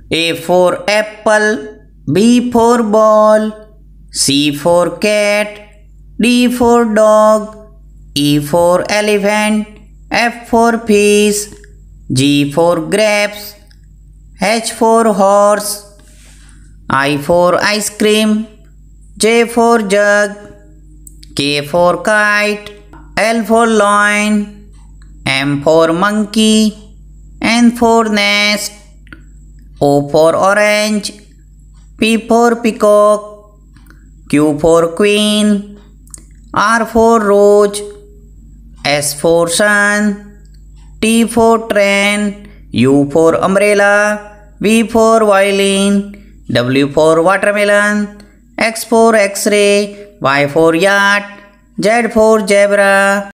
A for apple, B for ball, C for cat, D for dog, E for elephant, F for fish, G for grapes, H for horse, I for ice cream, J for jug, K for kite, L for lion, M for monkey, N for nest, O for orange, P for peacock, Q for queen, R for rose, S for sun, T for train, U for umbrella, V for violin, W for watermelon, X for X-ray, Y for yacht, Z for zebra.